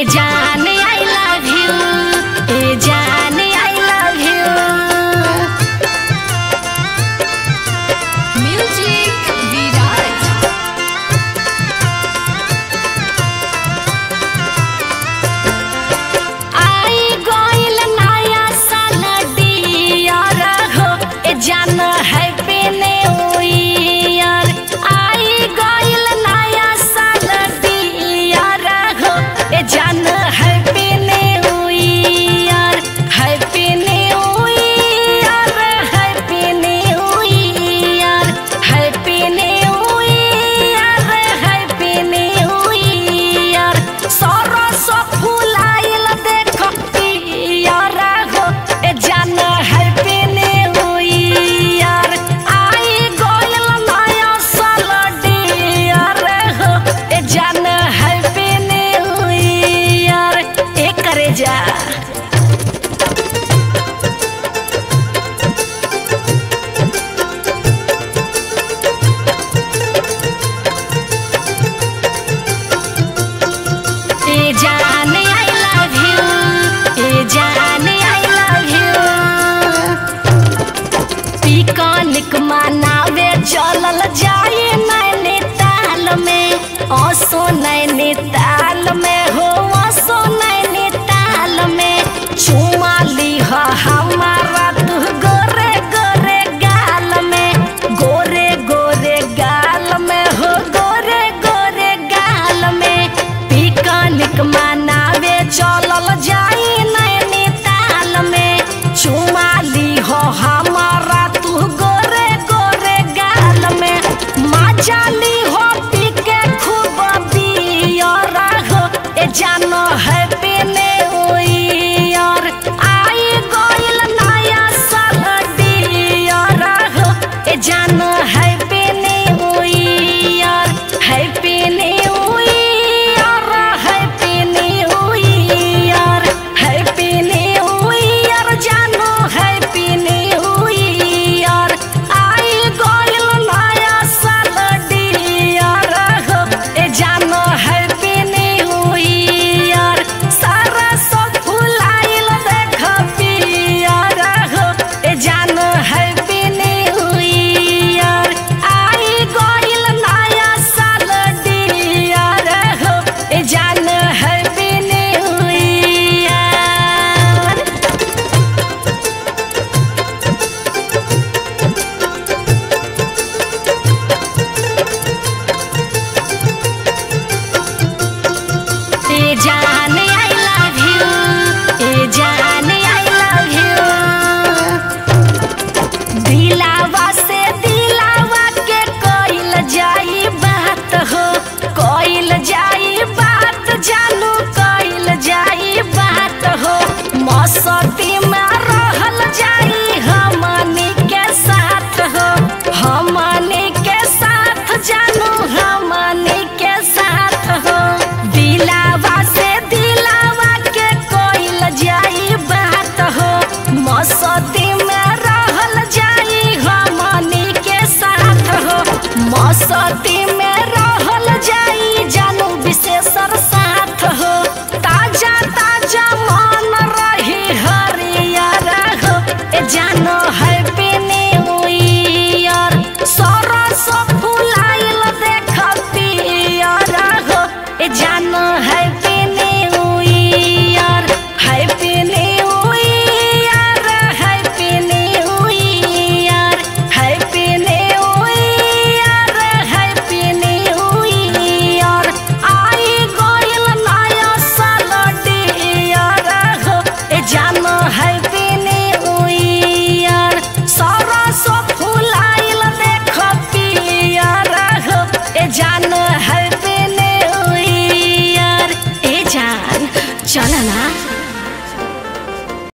जान I love you, ए जान I love you. Music Viraj. आई गोइल नया साल डियर हो, ए जान हैप्पी न्यू ईयर। आई गोइल नया साल डियर हो, ए जान happy new year. Happy new year, happy new year, happy new year, happy new year. सरस फुलाइल देख पियर हो, ए जान हैप्पी न्यू ईयर। आई गोइल नया साल डियर हो, ए जान हैप्पी न्यू ईयर। ए करे जा ए जान आई लव यू, ए जान आई लव यू। पिकनिक मनावे चलल जाए नैनीताल में, असो नैनीताल में हो, असो नैनीताल में। चुमा लीह हमारा तू गोरे गोरे गाल में, गोरे गोरे गाल में हो, गोरे गोरे गाल में। पिकनिक मनावे चलल जाई नैनीताल में, चुमा लीह हमारा तू गोरे गोरे गाल में। मजा लीह पी के खूब बियर हो, ए जानो हैप्पी न्यू ईयर। आई गोइल नया साल डियर हो, ए जानो happy new year. Happy new year, happy new year, happy new year, जानो हैप्पी न्यू ईयर। आई गोइल नया साल डियर हो, ए जानो हैप्पी न्यू ईयर। सारा सब फुलाइल देख पियर हो, ए जानो हैप्पी न्यू ईयर। आई गोइल नया साल डियर हो, ए जानो हैप्पी न्यू ईयर। ए जान आई लव यू, ए जान आई लव यू। दिलावा से दिलावा के कोइल जाई बात हो, कोइल जाई बात, जानू कोइल जाई बात हो। मस्ती में रहल जाई हमनी के साथ हो, हमनी के साथ, जानू हमनी के साथ हो। दिलावा से दिलावा के कोइल जाई बात हो, मस्ती में रहल जाई हमनी के साथ हो। मस्ती में रहल जाई जानू विशेषर साथ हो। ताजा ताजा मन रही हरियर हो, ए जानो हैप्पी न्यू ईयर। सरस फुलाइल देख पियर हो, ए जानो हैप्पी